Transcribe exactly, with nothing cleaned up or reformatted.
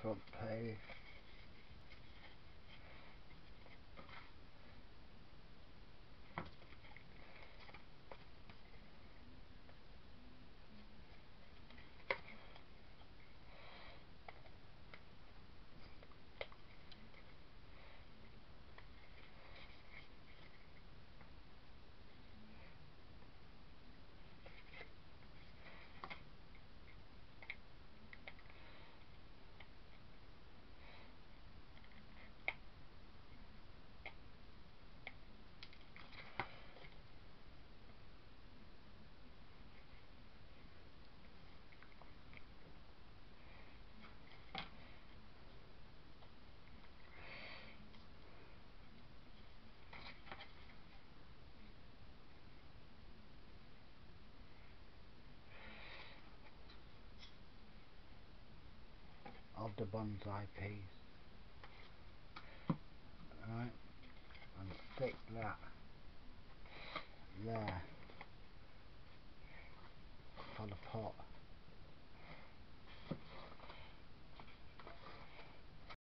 front page. Of the bonsai piece, right, and stick that there for the pot.